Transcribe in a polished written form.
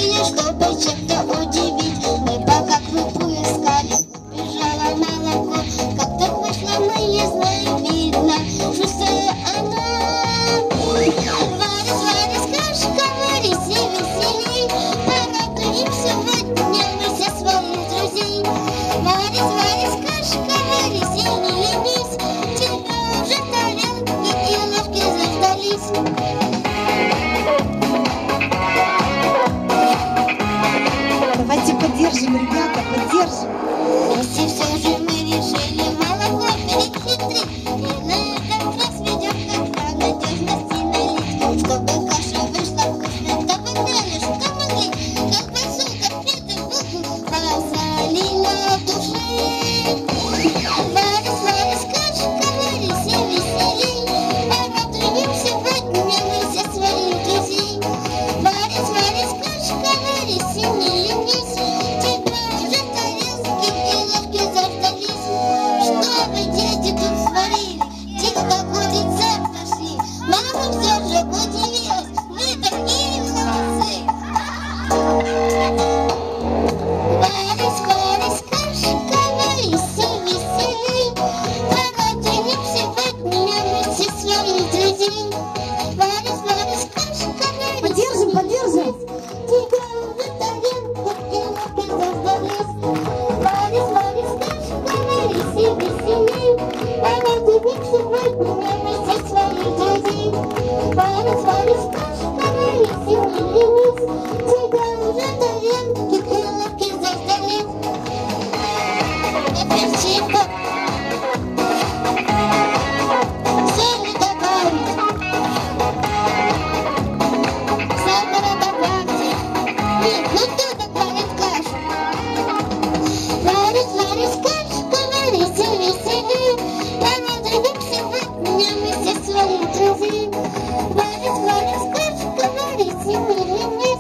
решили, чтобы чем-то удивить. Мы пока крупу искали, бежало молоко. Как так вышло, мы не знаем, видно, шустая она. Варя, Варя, кашка, варись и веселей. Порадуем сегодня мы все своих друзей. Варя, Варя, кашка, варись и не ленись. Тебя уже тарелки и ложки заждались. Давайте поддержим, ребята, поддержим. Если все же мы решили молоко перехитрить, и на этот раз ведем как-то надежности налить. Чтобы каша вышла вкусной, добавляли, что могли, как посуд, конфеты, булку, посолили от души. Варись, варись, кашка, варись и веселей. Порадуем сегодня мы все своих друзей. Варись, варись, кашка, варись и не ленись. Тебя уже тарелки и ложки заждались. Что вы, дети, тут сварили? Тихо, как птицы нашли. Мама все же удивилась. Вы такие молодцы. Варись, варись, кашка, варись и веселей. Порадуем сегодня мы все своих друзей. Варись, варись, кашка, варись. Поддержим, поддержим. Тебя уже тарелки и ложки заждались. Варись, варись, кашка, варись и веселей. Порадуем сегодня мы все своих друзей. Варись, варись, кашка, варись и не ленись. Тебя уже тарелки и ложки заждались. Перчинка. Соли добавить. Сахара добавьте. Нет, ну кто добавит кашу? Варись, варись, кашка, варись и веселей. Порадуем сегодня мы все своих друзей. Варись, варись, кашка, варись и не ленись.